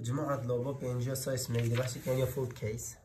جماعة لابا بينجا سايس ميل بحثي كان يا فول كيس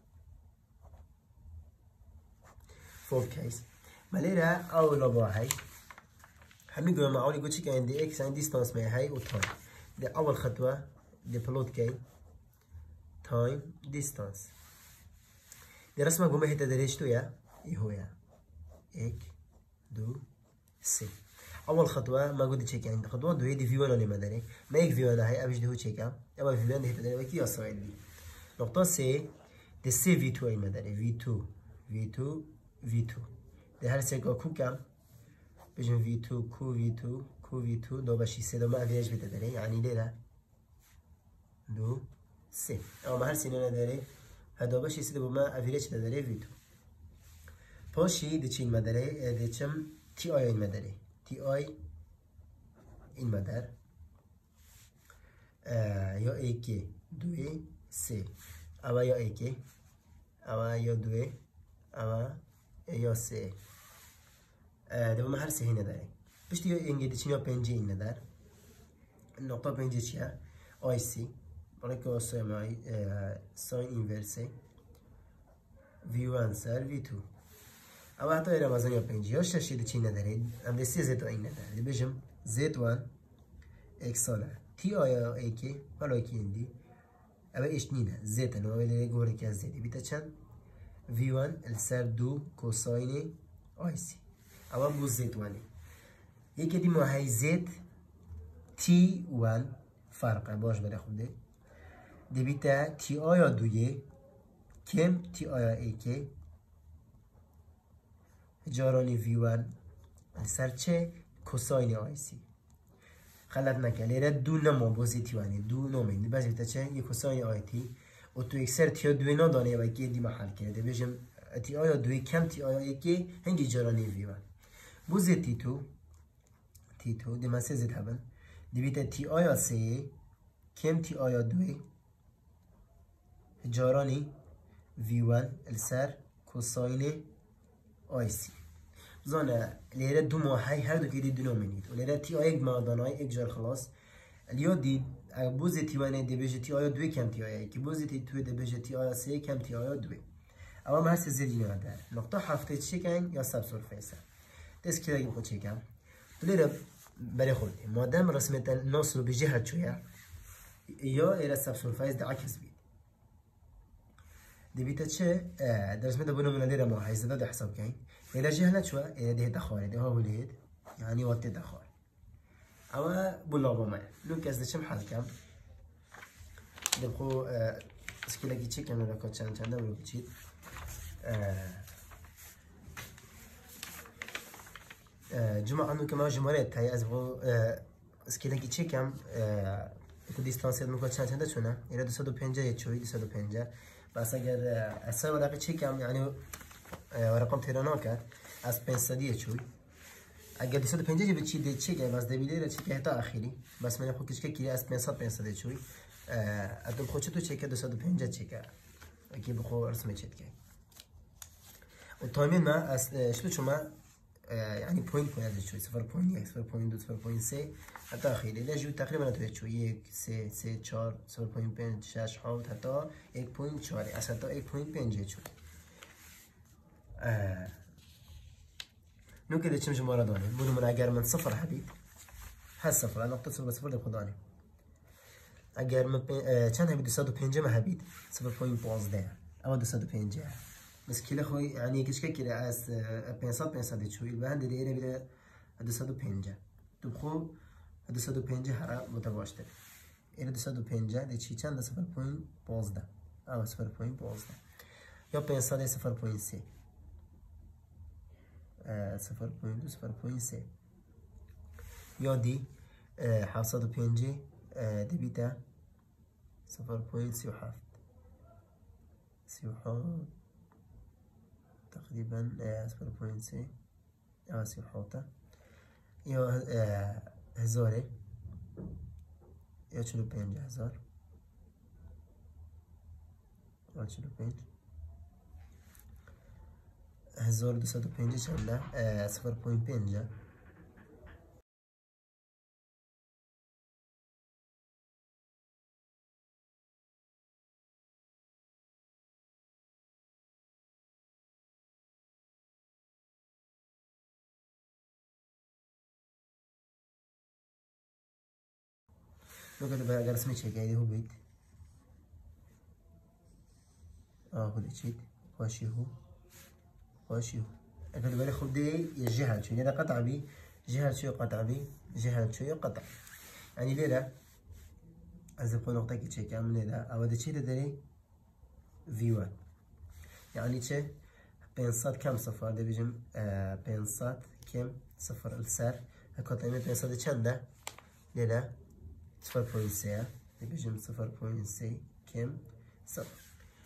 ماليرا أو لابا هاي همي قوي معولي قلت شكا عندي إكس عندي ديستانس مع هاي وتايم دي أول خطوة دي بلوت كي تايم ديستانس دي رسمة قومي هيدا دريشتو يا يهويا إك دو سي أول خطوة ما قلت شكا عندي خطوة دو هيدي في 1 اللي ما داري ما إك في 1 هاي أبش دهو شكا أما في 1 هيدا داري وكي أصغر بي نقطة سي دي سي في 2 أي ما داري في 2 دي هر سيكا كو كام بجن V2 كو V2 دو باشي سي دو ما أفياج بتدري يعني ليلة دو سي أو ما هر سينونا داري هدو باشي سي دو ما أفياج تدري V2 باشي دي چين مداري دي چم تي آي این مداري تي آي این مدار یا ایکی دوی سي أو یا ایکی أو یا دوی أو یا سي ده ما هر سه هنا داره بشتي إنجي دشينا بنجي إنه دار النقطة بنجي شيا آي سي بريكو سوي معي ساين إنفرسي في 1 سر في 2 أو حتى إذا ما زنيا بنجي يا شاشة دشينا داره أم دسي زيت إنه دار اللي بيجم زيت 1 إكس سالر تي آي أي كي ولا أي كي عندي أبى إيش نينا زيت أنا ما بدي أقول لك زيت بيتشان في 1 السر 2 كوساين آي سي أول بوز زيت واني يكي دي ما هاي زيت تي وان فرقه باش بده خود دي بيتا تي آيا دويه كم تي آيا ايكي جاراني في وان السر چه كوساين آي سي خلط نکه لیره دو نما بوزی تی وانی دو نامین دی بازی بتا چه یک كوساين آي تي و تو اکسر تي دوی ندانه و که دی محل کرده بجم تي آيا دوی کم تي آيا ايكي هنگی جاراني في وان بوزي تي 2 دي ما سي زيت هبن دي بيتا تي آيا سي كم تي آيا دوي جاراني في 1 السر كوساين آي سي زانا ليرة دو ماهي هر دو كيدي دو نومينيت وليرة تي آيا ما داناي اك جار خلاص اليو دي بوزي تي 1 دي بيجي تي آيا دوي كم تي آيا كي بوزي تي 2 دي بيجي تي آيا سي كم تي آيا دوي اما ما هسه زيدي نادر نقطة حفتة تشيكين يا سب سورفيسر دست كده يبقى تشيكا تليرا بري خود مادام رسمة النص رو بجهة شوية يا إلى السبسولفايز ده عكس بيت دي بيتا تشي ده رسمة ده بنو من ليرا ما هيزدا ده حساب كاين إلى جهة شوية إلى ده دخاري ده هو وليد يعني وقت دخار أما بلابا ما نوكاس ده شم حال كام ده بخو اسكيلا كي تشيك أنا لكو چند ده ولو بچيت جمعة عنو كما جمارات هاي أزبو اسكيلا كي تشيكم اكو ديستانس نوكا چند چونه إلى 250 يتشوي 250 بس أگر أسا ورقة تشيكم يعني ورقم تيراناكا از 500 يتشوي أگر 250 بتشي دي تشيكا بس دبيلي تشيكا هتا آخري بس من خود كشكا كي از 500 يتشوي أدم خوشة تو تشيكا 250 تشيكا أكيد بخو رسمة تشيكا والتايمين ما شلو شما يعني بوينت هذا شوي 0.1 0.2 0.3 حتى أخيرا لا جو تقريبا تويت شوي 1 3 4 0.5 6 7 حتى 1.4 أصلا 1.5 شوي نو كده تشمش مرة داني بدو من أجر من صفر حبيب هالصفر أنا نقطة صفر صفر لخو داني أجر من كان هبي 250 ما حبيب 0.15 أو 250 بس كلا خوي يعني كش كلا أس 500 شوي البند اللي إلى بلا 250 تبخو 250 هرا متواشته إلى 250 ده شيء كان 0.15 أو 0.15 يا 500 0.3 0.2 0.3 يا دي 750 دبيتا 0.7 تقريبا 0.3 أو 0.7 يا هزاري يا 45,000 يا 45 1250 چنده 0.5 نقدر بقى أقرأ اسمه شيء قاعد هو بيت هو اللي شيء واشي هو أقدر بقى خد دي الجهة شو يعني قطع بي جهة شو قطع بي جهة شو قطع يعني ليه از په نقطه کې چې کوم نه ده او د چی ده درې V1 يعني چه 500 كم صفر ده بيجم 500 كم صفر السر هكذا 500 چنده ليه 0.3 ده بيجم 0.3 كم صفر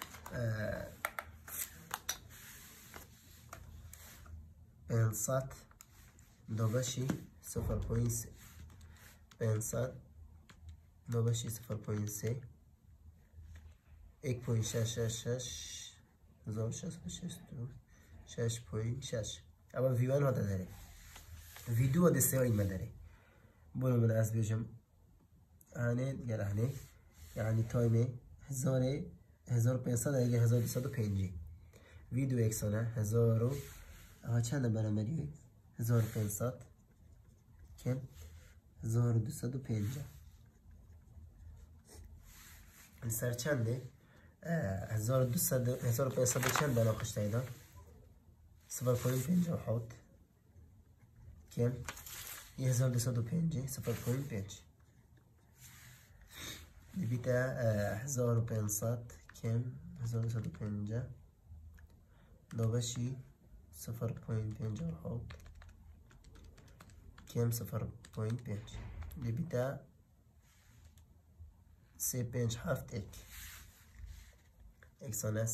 بنصات دوبشي 0.3 بنصات دوبشي 0.3 1.666 6.6 اما V1 هذا داره V2 هذا سوي ما داره بقول من از بيجم هاني قال هاني يعني تايمه 1500 اگه 1250 V2 اکسانه 1000 اما چند برابری 1500 کم 1250 السر چنده 1200 چند بناخش تایدا 0.57 کم 1250 0.5 بیتا 1500 کم 1250 دوبشی 0.57 کم 0.5 بیتا 3.57 اکسانه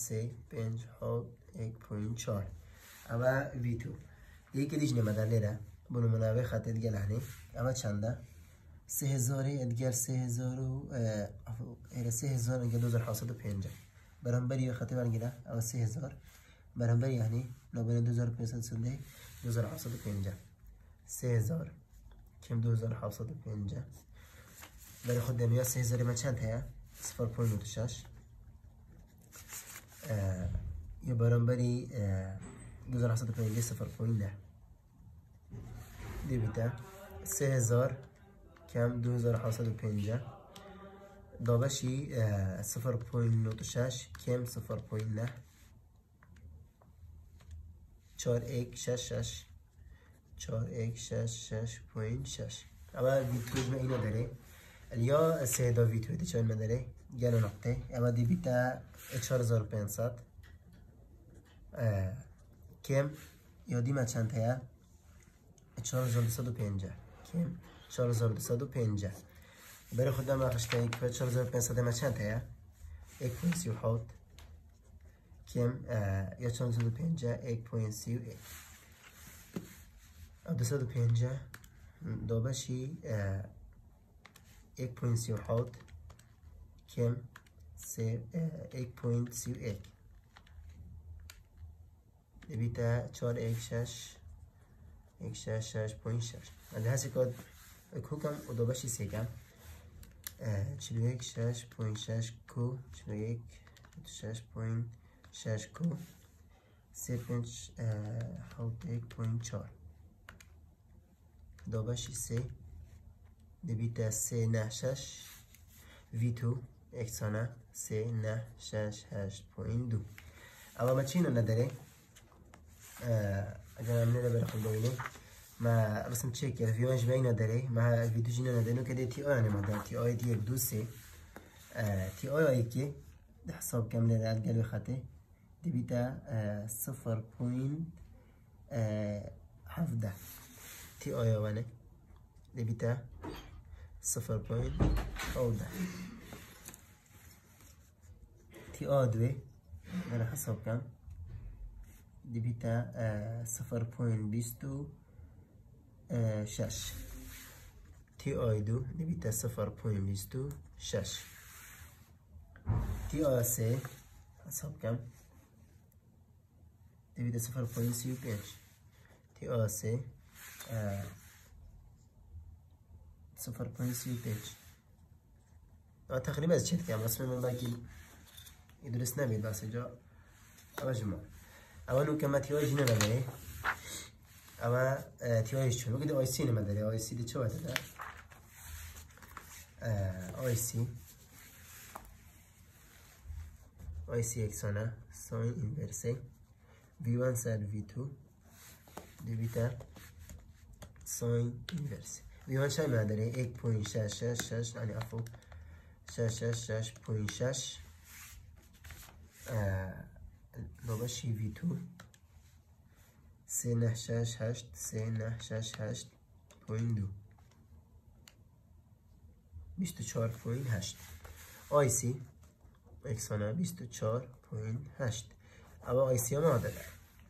3.57 اما V2 دیگه دیش نمده لیره بونو منابع خطه دیگه لحنه اما چنده 3000 ادگر 3000 انگه 2750 برانبری خطه برنگیره اما 3000 برانبری یعنی نابین 2500 سنده 2750 3000 کم 2750 برای خود دنیا 3000 من چند هیا 0.6 یا برانبری 2750 0.9 دی بیتا 3000 کم 2750 دابشی 0.6 کم 0.9 4166 4166.6 اما ویتوج ما اینو داره الیا سیدا ویتوی چون ما داره گلو نقطه اما دی بیتا 4500 کم یا دی ما چند هیا 4250 کم 4250 برای خودم آخرش کنید که 4500 ما چند هیا 1.38 کم یا 4250 1.38 250 دوبشی 1.38 کم 1.38 بیتا 416 166.6 اگه هستی که کوکم و دوبشی سیکم 41.6 کو 41.6 کو 3.8.4 دوبشی سی دبیتا 396 V2 اکسانه 396.2 اما ما چینو نداره اگر هم نده برخون ببینیم ما رسم چک کرد ویوانش بایی نداره ما ویدیو جینو نداره نو که ده تی آی نماده تی آی دی 1 2 3 تی آی آی که ده حساب کم نده الگلوی خطه دبیتا 0.17 تی آی آوانه دبیتا 0.17 تی آ دوی من حساب کم دبیتا 0.26 تی آی دو دبیتا 0.26 تی آ سه حساب کم دبیتا 0.35 تی آ سه 0.35 تقریبا از چند کم اسم من باقی درست نمید بس اینجا اما جمع اما نو کم تی آی جی نداره اما تی آیش چون بگید آی سی نمداره آی سی دی چه وقت داره آی سی یکسانه ساین اینورسه V1 سر V2 دیویتا ساین اینورسه V1 چه مداره 1.666 یعنی افو 666.6 نوبشی V2 3.968 24.8 آی سی اکسانه 24.8 اما آی سی هم نداره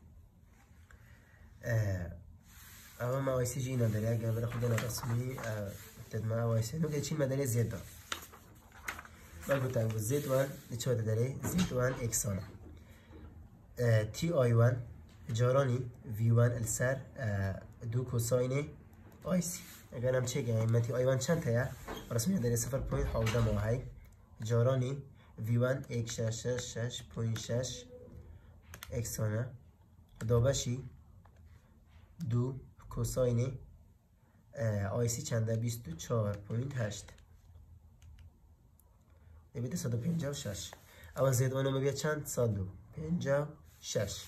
اما ما آی سی جی نداره اگر برای خودنا رسمی تدمه آی سی نو که چین مداره زید دار من گفتم زید وان چه داره زید وان اکسانه تی آی وان جارانی وی وان السر دو کوساین آی سی اگر هم چه گیم متی آی وان چند تایا رسمی داره 0.7 ماهی جارانی V1 166.6 اکسانه دوباشی دو کوساین آی سی چنده 24.8 نبیده 156 اول زیدوانو مبید چند 156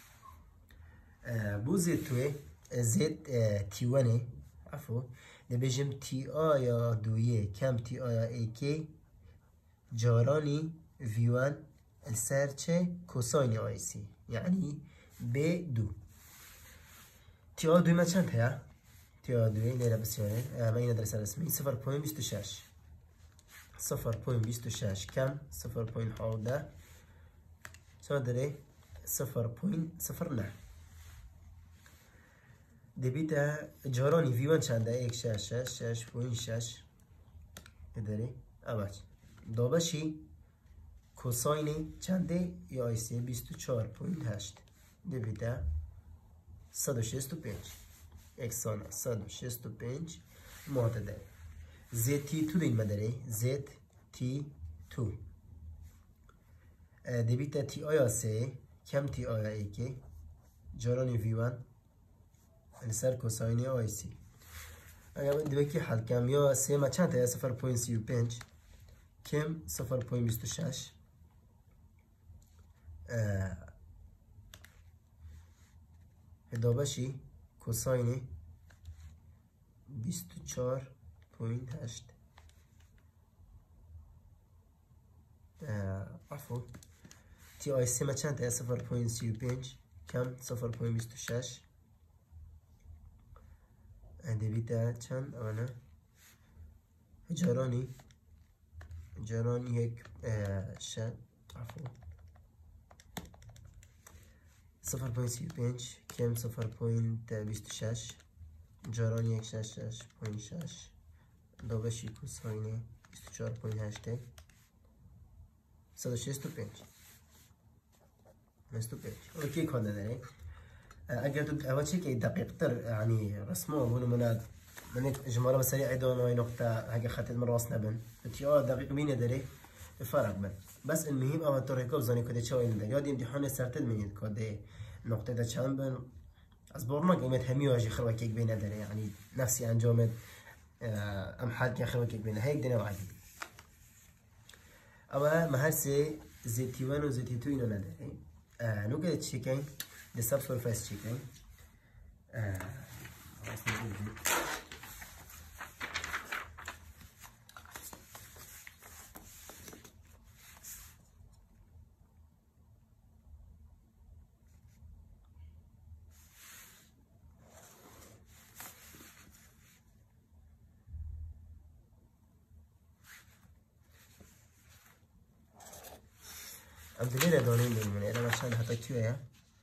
بو زید توی زید تی ونه عفو نبیجم تی آیا دویه کم تی آیا ایکی جارانی V1 السر چه کوساین آی سی یعنی B2 تی آ دوی ما چند هیا؟ تی آ دوی نیره بسیاره ما این درس رسمی 0.26 کم 0.17 چند داره 0.09 دبیتا جارانی V1 چنده 166.6 داره آباش دوباشی کوساین چنده یا آی سی 24.8 دیویده 165 اکسان 165 معتدل زد تی تو دین مداره زد تی تو دیویده تی آیا سه کم تی آیا ایکی جارانی V1 انسر کوساین آی سی اگر من دوکی حل کم یا سه ما چند تا 0.35 کم 0.26 هدابشی کوساین 24.8 عفو تی آی سی ما چند تا 0.35 کم 0.26 دیویده چند آنه جارانی یک شد عفو 0.35 کم 0.26 جارانی 166.6 دوبشی کوساین 24.8 165 اوکی کنه داره اگر تو اول شيء دقيق تر يعني رسمه هون من اجمالا سريع عدون وهي نقطة هاي خطت من راسنا بن تي دقيق مين دري الفرق بن بس المهم اما توريكو زاني كده شو إنده يادي امتحان سرتد من كده نقطة ده كم بن از بورما قيمة همي واجي خلوة كيك بينا دري يعني نفسي انجامد ام حال كي خلوة كيك بينا هيك دنا وعدي اما مهرسي زيتي 1 و زيتي 2 إنه ندري نو كده تشيكين the subsurface chicken عبد الله دونين بالمنى أنا عشان هتكتيه يا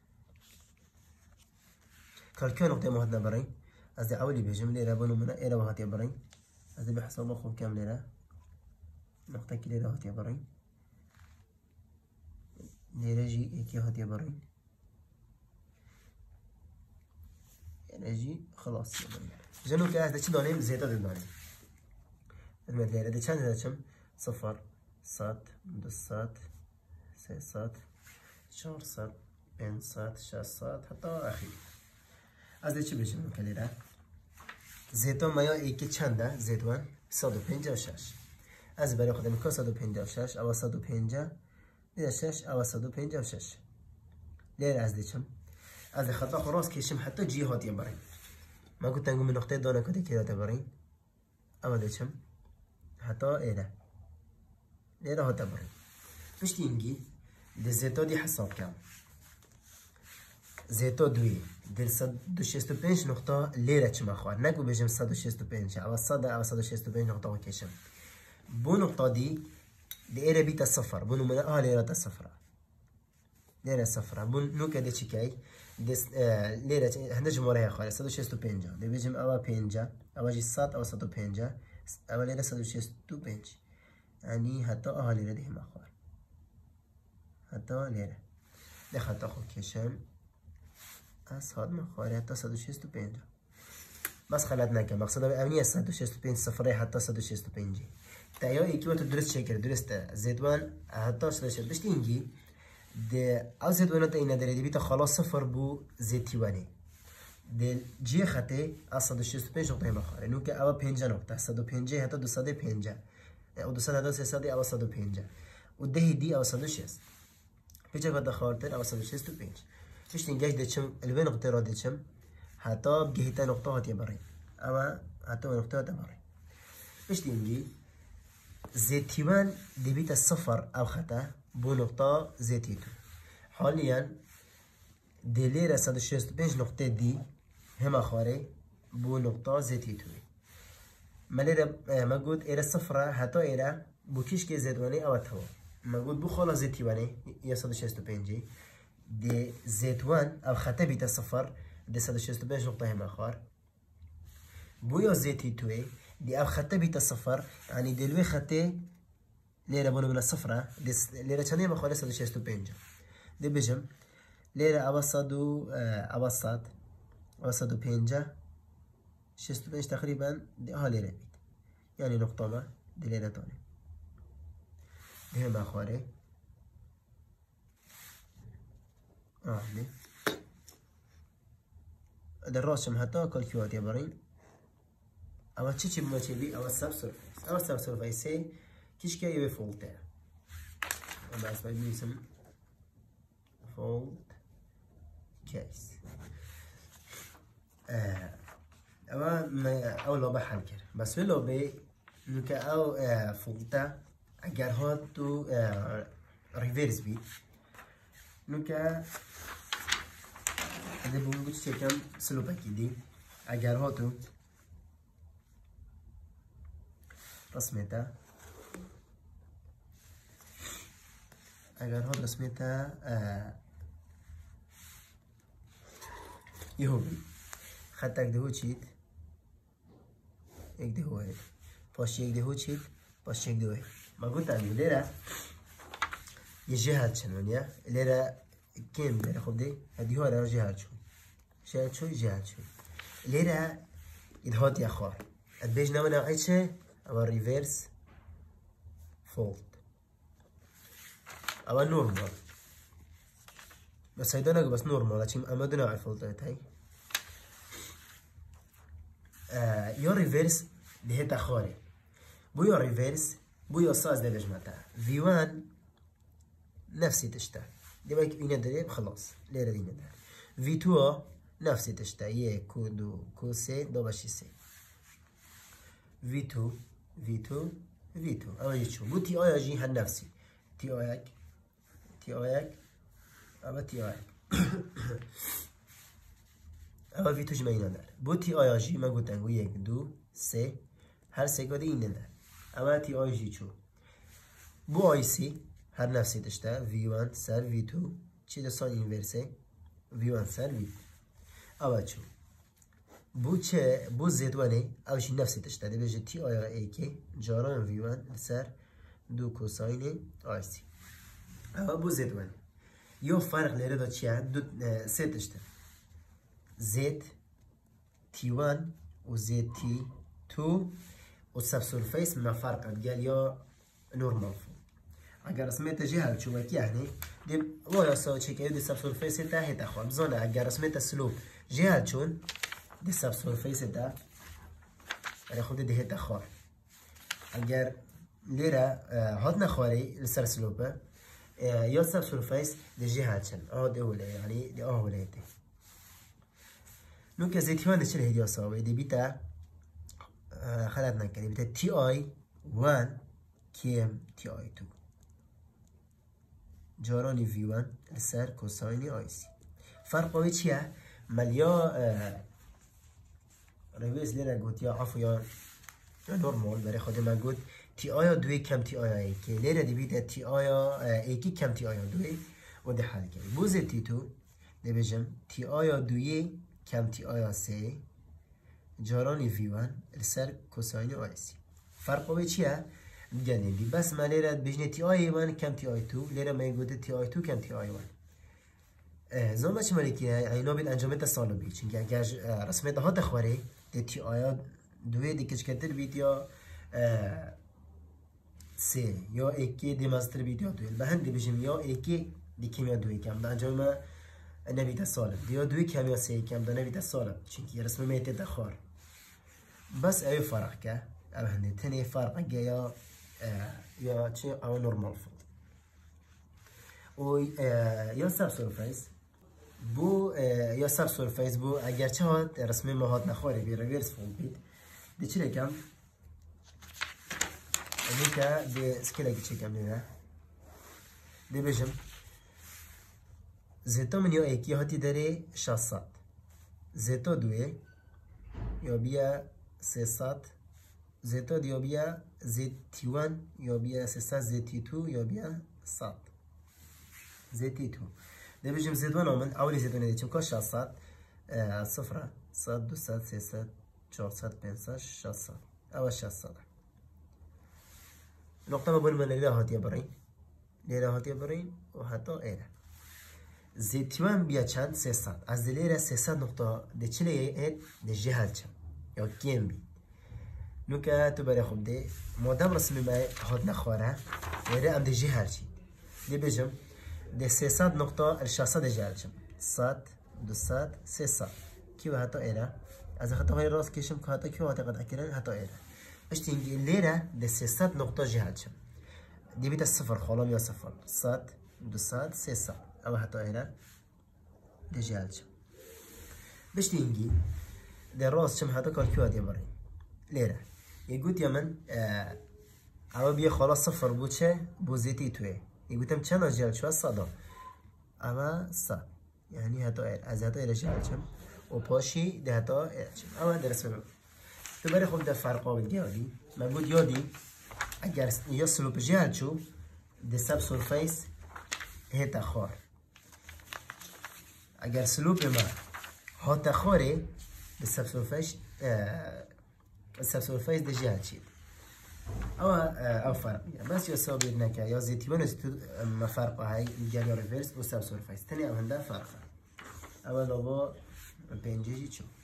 كالكون نقطة مهدنا برين أزي عولي بيجم ليرة بنو منا إيرة وهاتي برين أزي بحسب أخو كام ليرة نقطة كي ليرة هاتي برين ليرة جي إيكي هاتي برين ليرة جي خلاص جنو كأس ده شي دانيم زيادة دانيم المد ليرة ده كان ده كم 0 صاد 2 صاد 3 صاد 4 صاد 5 صاد 6 صاد حتى آخر از چی بشیم کلیره زیتون مایا ایکی چنده زیتون 156 از برای خودم که 156 او 150 دیده 6 او 156 لیر از دیچم از خطا خلاص کشم حتی جی هاتی برین ما قلت نقول من نقطه دانه کدی که داده برین اما دیچم حتی ایره لیره هاتا برین پشتی اینگی ده زیتا دی حساب کم زیتا دوی در 165 نقطه لیره چما خواه نگو بجم 165 او 100 او 165 نقطه ها کشم بو نقطه دی ایره بیتا صفر بو نمونه لیره تا صفره لیره صفره بو نو که ده چی که لیره هنده جمعه خواه 165 ده بجم او 50 او جی 100 او 150 او لیره 165 یعنی حتی لیره ده ما خواه حتی لیره ده خطا خود کشم از هاد من خواه حتی 165 بس خلط نکن مقصد امنی 165 صفره حتی 165 تا یکی وقت درست شکر درسته زیدوان حتی 165 بشتی اینگی ده او زیدوانه تا اینه داره بیتا خلاص صفر بو زیتیوانه ده جی خطه از 165 نقطه ما خواه نو که او 50 نقطه 150 حتی 250 او 200 حتی 300 او 150 و ده دی او 160 پیچه که دخوارتر او 165 پشت اینگهش دیچم الوی نقطه را دیچم حتی بگهیتا نقطه هاتی برای اما حتی نقطه هاتی برای پشت اینگی زیتیوان دیبیت صفر او خطه بو نقطه زیتی تو حالیا دلیر 165 نقطه دی همه خواره بو نقطه زیتی توی ملیره ما گود ایره صفره حتی ایره بو کش که زیدوانه او توا ما گود بو خالا زیتیوانه یا 165 دی زیتوان او خطه بیت صفر دی 165 نقطه همه خوار بو یا زیتی توی دی او خطه بیت صفر یعنی دلوی خطه لیره بونو من صفره لیره چنه همه خواره 165 دی بجم لیره او 150 65 تقریبا دی ها لیره بید یعنی نقطه ما دی لیره تانه دی همه خواره دی در راشم حتی کالکیوات برین اما چی بما چی بی اما سب سرفیس اما سب سرفیسه کیش که یه فولته اما از باید میسم فولت کیس اما لابه حل کرد بس به لابه نکه او فولته اگر ها تو ریورس بید نکه ده بگو چه کم سلوپکی دی اگر ها تو رسمتا اگر ها رسمتا یهو بی خط اک دهو چید یک دهو هید پاش یک دهو چید پاش یک دهو هید ما گوتم لیره یه جهت چنونیه لیره کم لیره خب دی هدی ها را جهت چون جهت چون لیره ادهات یا خواه ادبیج نمونه ای چه اما ریورس فولت اما نورمال بس هيدا نقول بس نورمال عشان اما دنا على الفولتات هاي يا ريفيرس ده تخاري بو يا ريفيرس بو يا ساز ده بجمعته V1 نفسي تشتا دي بايك اينا دريب خلاص ليرة دينا ده V2 نفسي تشتا يه كو دو كو سي دو باشي سي V2 اما يشو بو تي آيا جي هن نفسي تي آياك اما تي آياك اما V2 جمعينا دار بو تي آيا جي ما قلتن يك دو سي هر سي قده اينا دار اما تي آيا جي چو بو آي سي هر نفسي تشتا V1 سر V2 چي ده سان انورسه V1 سر V2 اما چو بو چه بو زیدوانه اوشی نفسی تشتا ده بجه تی آیا ای که جاران V1 سر دو کوساین آی سی اما بو زیدوانه یو فرق لیره دا چیه دو سه تشتا زید T1 و زید T2 و سبسورفیس ما فرق قال یا نورمال فو اگر اسمت جهل چو وکی یعنی دی ویا سو چیکه دی سبسورفیس تا هتا خو بزنه اگر اسمت سلوب جهل چون دی سبسورفیس تا را خود دی هتا خو اگر ليرة هات نخاري لسر سلوبة يا سب سورفيس دي جهاتشن دي أولى يعني دي أولى دي نوكا زيتيوان دي شره دي أصاوي دي بيتا خلاتنا كده بيتا تي آي 1 كيم تي آي 2 جاراني في 1 لسر كوسايني آي سي فرق قوي چيه؟ مليا رویز ليرة قوت يا عفو يا نورمال برای خود من گفت تی آیا دوی کم تی آیا ای که لیره دی بیده تی آیا ایکی کم تی آیا دوی و ده حل کرد بوز تی تو ده بجم تی آیا دوی کم تی آیا سه جارانی ویوان لسر کساینی آیا سی فرق اوی چیه؟ گنه دی بس من لیره بجنه تی آیا وان کم تی آیا تو لیره من گفت تی آیا تو کم تی آیا وان زمان چه مالیکیه اینا بید انجامت سالو بید چونکه اگر رسمت ها تخواره ده تی آیا دوی دیکش کتر بید یا سه یا اکی دی ماستر بید یا دوی به هندی بجیم یا اکی دی کم یا دوی کم ده انجام ما نبید سالم یا دوی کم یا سه کم ده نبید سالم چونکه رسم میت دخار بس اوی فرق که او هندی تنی فرق که یا چه او نورمال فود و یا سب سورفیس بو یا سب سورفیس بو اگر چه هات رسم ما هات نخواره بی رویرس فود بید دی چی رکم اینکه دی سکیل چی کم دیده دی بجم زیتا من یا ایکی هاتی داره 600 زیتا دوی یا بیا 300 زیتا دیا بیا زیتی وان یا بیا 300 زیتی تو یا بیا 100 زیتی تو دی بجم زیدوان آمن اولی زیدوان دی چون که 600 صفر 100 200 300 400 500 600 اول 600 نقطة ما بين من ليلة هاتية برين ليلة هاتية برين وحتى إيرة زيتوان بيا چند 300 از ليلة 300 نقطة ده چله ايد ده جهل چم یا كيم بي نوكا تو بري خوب ده مادام رسمي ما هات نخواره ليلة ام ده جهل چي ده بجم ده 300 نقطة الشاسة ده جهل چم 100 200 300 كيو حتى إيرة از خطا های راست کشم که حتی که اعتقاد اکران حتی ایره اشتی اینگه لیره ده 300 نقطه جهت شم دی بیت صفر خالم یا صفر 100 200 300 او حتی ایره ده جهت شم بشتی اینگه ده راست شم حتی کار که برای لیره یگوت یا من او بیه خلاص صفر بود چه بوزیتی توی یگوتم چند از جهت شو از 100 اما 100 یعنی حتی ایره از حتی ایره جهت شم و پاشی ده تا اما درس بگم تو برای خود ده فرقا بگی یادی من بود یادی اگر یا سلوپ جهل چو ده سب سورفیس هیتا خار اگر سلوپ ما هاتا خاره ده سب سورفیس ده جهل چید او فرق میگه بس یا سابیر نکه یا زیتیوان ما فرقا های میگه یا ریورس و سب سورفیس تنی او هنده فرقا اول با پنجهی چون